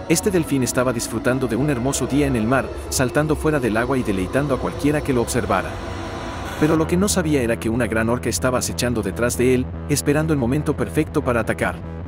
Este delfín estaba disfrutando de un hermoso día en el mar, saltando fuera del agua y deleitando a cualquiera que lo observara. Pero lo que no sabía era que una gran orca estaba acechando detrás de él, esperando el momento perfecto para atacar.